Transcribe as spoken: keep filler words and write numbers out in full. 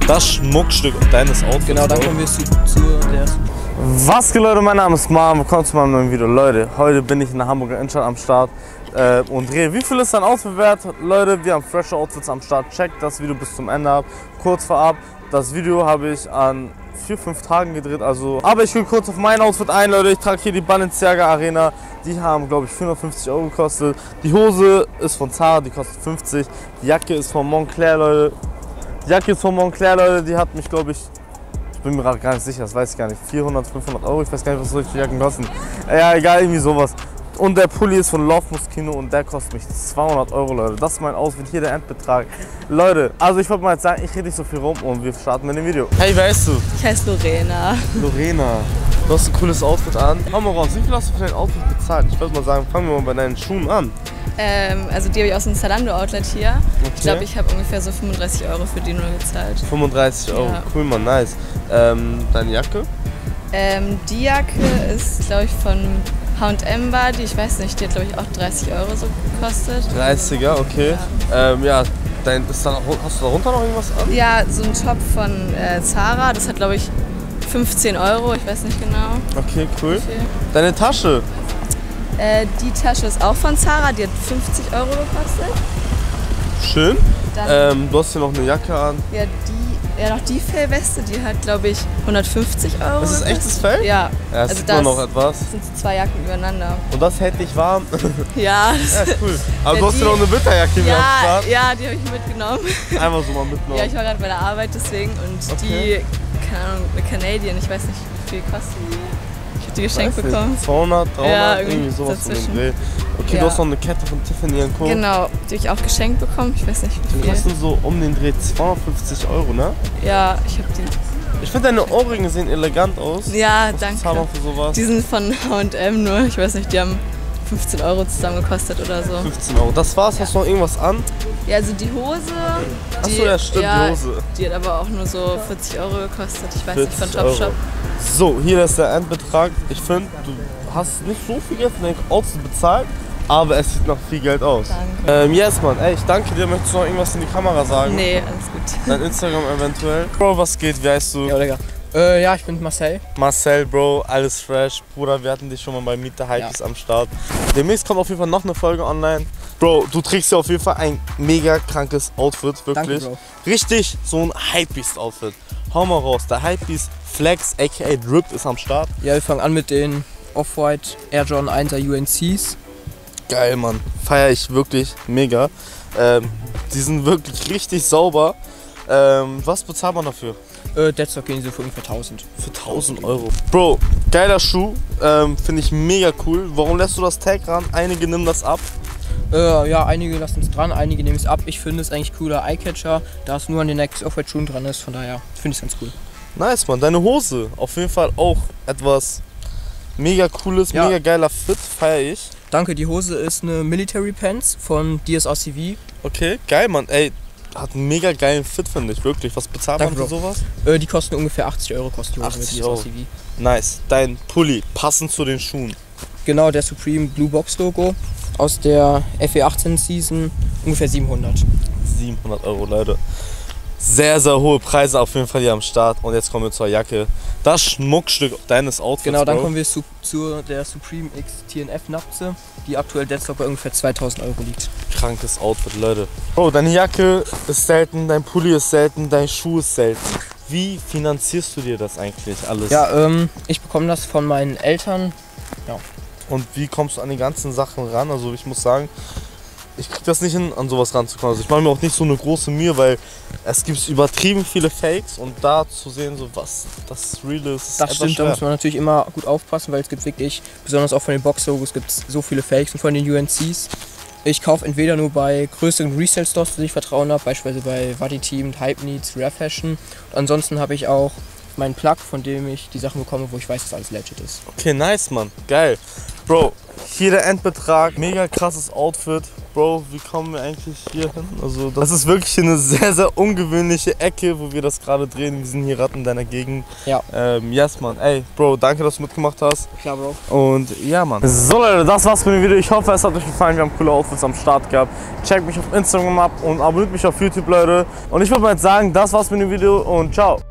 Das Schmuckstück deines Outfits. Genau, dann kommen wir zu, zu der... Was geht, Leute, mein Name ist Marvin, willkommen zu meinem neuen Video. Leute, heute bin ich in der Hamburger Innenstadt am Start äh, und drehe. Wie viel ist dein Outfit wert? Leute, wir haben frische Outfits am Start. Checkt das Video bis zum Ende ab. Kurz vorab, das Video habe ich an vier, fünf Tagen gedreht, also. Aber ich gehe kurz auf mein Outfit ein, Leute. Ich trage hier die Balenciaga Arena. Die haben, glaube ich, vierhundertfünfzig Euro gekostet. Die Hose ist von Zara, die kostet fünfzig. Die Jacke ist von Moncler, Leute. Die Jacke ist von Moncler, Leute. Die hat mich, glaube ich, ich bin mir gerade gar nicht sicher, das weiß ich gar nicht. vierhundert, fünfhundert Euro, ich weiß gar nicht, was solche Jacken kosten. Ja, egal, irgendwie sowas. Und der Pulli ist von Love Moschino und der kostet mich zweihundert Euro, Leute. Das ist mein Outfit, hier der Endbetrag. Leute, also ich wollte mal jetzt sagen, ich rede nicht so viel rum und wir starten mit dem Video. Hey, wer bist du? Ich heiße Lorena. Lorena, du hast ein cooles Outfit an. Hau mal raus, wie viel hast du für dein Outfit bezahlt? Ich würde mal sagen, fangen wir mal bei deinen Schuhen an. Ähm, also die habe ich aus dem Zalando-Outlet hier. Okay. Ich glaube, ich habe ungefähr so fünfunddreißig Euro für die nur gezahlt. fünfunddreißig Euro, Ja. Cool, Mann, nice. Ähm, deine Jacke? Ähm, die Jacke ist, glaube ich, von H und M war die. Ich weiß nicht, die hat, glaube ich, auch dreißig Euro so gekostet. dreißiger, okay. Ja, ähm, ja dein, ist da, hast du darunter noch irgendwas an? Ja, so ein Top von äh, Zara. Das hat, glaube ich, fünfzehn Euro. Ich weiß nicht genau. Okay, cool. Okay. Deine Tasche? Äh, die Tasche ist auch von Zara. Die hat fünfzig Euro gekostet. Schön. Dann, Ähm, du hast hier noch eine Jacke an. ja, die, ja, noch die Fellweste, die hat, glaube ich, hundertfünfzig Euro. Das ist gekostet. echtes Fell? Ja. Ja, das Also sieht man das- noch etwas. Das sind so zwei Jacken übereinander. Und das hält dich warm. Ja, das Ja, cool. Aber Ja, du hast die- hier noch eine Winterjacke mir am ja, Start. ja, die habe ich mitgenommen. Einfach so mal mitgenommen. Ja, ich war gerade bei der Arbeit deswegen und Okay. die, keine Ahnung, eine Canadian, ich weiß nicht, wie viel kosten die. Ich habe die geschenkt Weiß nicht, bekommen. zweihundert, dreihundert, Ja, irgendwie irgendwie sowas in dazwischen. dem Dreh. Okay, Ja. du hast noch eine Kette von Tiffany and Co. Genau, die habe ich auch geschenkt bekommen, ich weiß nicht Die wie viel. kosten so um den Dreh zweihundertfünfzig Euro, ne? Ja, ich habe die. Ich finde, deine Ohrringe sehen elegant aus. Ja, Was danke. bezahlt man für sowas? Die sind von H und M nur, ich weiß nicht, die haben fünfzehn Euro zusammen gekostet oder so. fünfzehn Euro. Das war's, hast du noch irgendwas an? Ja, also die Hose. Die, Achso, ja, stimmt, ja, die Hose. Die hat aber auch nur so vierzig Euro gekostet, ich weiß nicht, von vierzig Euro. Topshop. So, hier ist der Endbetrag. Ich finde, du hast nicht so viel Geld für dein Outfit bezahlt, aber es sieht nach viel Geld aus. Danke. Ähm, yes, Mann, ey, ich danke dir. Möchtest du noch irgendwas in die Kamera sagen? Nee, alles gut. Dein Instagram eventuell? Bro, was geht? Wie heißt du? Ja, Digga. Äh, ja, ich bin Marcel. Marcel, Bro, alles fresh. Bruder, wir hatten dich schon mal bei Meet the Hypebeast am Start. Demnächst kommt auf jeden Fall noch eine Folge online. Bro, du trägst ja auf jeden Fall ein mega krankes Outfit, wirklich. Danke, Bro. Richtig so ein Hypebeast-Outfit. Hau mal raus, der Hypebeast Flex aka Drip ist am Start. Ja, wir fangen an mit den Off-White Air Jordan einser U N Cs. Geil, Mann. Feier ich wirklich mega. Ähm, die sind wirklich richtig sauber. Ähm, was bezahlt man dafür? Äh, Deadstock gehen so für ungefähr tausend. Für tausend Euro. Bro, geiler Schuh. Ähm, Finde ich mega cool. Warum lässt du das Tag ran? Einige nehmen das ab. Äh, ja, einige lassen es dran, einige nehmen es ab. Ich finde es eigentlich cooler Eyecatcher, da es nur an den Nike Off-White Schuhen dran ist. Von daher finde ich es ganz cool. Nice, Mann. Deine Hose. Auf jeden Fall auch etwas mega cooles, Ja. mega geiler Fit. Feier ich. Danke, die Hose ist eine Military Pants von D S R C V. Okay, geil, Mann. Ey, hat einen mega geilen Fit, finde ich. Wirklich. Was bezahlt Danke, man für Bro. sowas? Äh, die kosten ungefähr achtzig Euro, kosten die Hose achtzig mit Euro. D S R C V. Nice. Dein Pulli. Passend zu den Schuhen. Genau, der Supreme Blue Box Logo aus der F E achtzehn Season, ungefähr siebenhundert. siebenhundert Euro, Leute. Sehr, sehr hohe Preise auf jeden Fall hier am Start. Und jetzt kommen wir zur Jacke. Das Schmuckstück deines Outfits, Genau, dann Bro. kommen wir zu, zu der Supreme X T N F Napze, die aktuell Deadstock bei ungefähr zweitausend Euro liegt. Krankes Outfit, Leute. Bro, deine Jacke ist selten, dein Pulli ist selten, dein Schuh ist selten. Wie finanzierst du dir das eigentlich alles? Ja, ähm, ich bekomme das von meinen Eltern. Und wie kommst du an die ganzen Sachen ran? Also ich muss sagen, ich krieg das nicht hin, an sowas ranzukommen. Also ich mache mir auch nicht so eine große Mühe, weil es gibt übertrieben viele Fakes und da zu sehen, so was das Real ist, ist Das etwas stimmt, da schwer. muss man natürlich immer gut aufpassen, weil es gibt wirklich, besonders auch von den Box-Logos, gibt es so viele Fakes und von den U N Cs. Ich kaufe entweder nur bei größeren Resale-Stores, die ich Vertrauen habe, beispielsweise bei Vati Team, Hype Needs, Rare Fashion. Und ansonsten habe ich auch meinen Plug, von dem ich die Sachen bekomme, wo ich weiß, dass alles legit ist. Okay, nice, Mann. Geil. Bro, hier der Endbetrag. Mega krasses Outfit. Bro, wie kommen wir eigentlich hier hin? Also das ist wirklich eine sehr, sehr ungewöhnliche Ecke, wo wir das gerade drehen. Wir sind hier gerade in deiner Gegend. Ja. Ähm, yes, Mann. Ey, Bro, danke, dass du mitgemacht hast. Klar, Bro. Und ja, Mann. So, Leute, das war's mit dem Video. Ich hoffe, es hat euch gefallen. Wir haben coole Outfits am Start gehabt. Checkt mich auf Instagram ab und abonniert mich auf YouTube, Leute. Und ich würde mal jetzt sagen, das war's mit dem Video und ciao.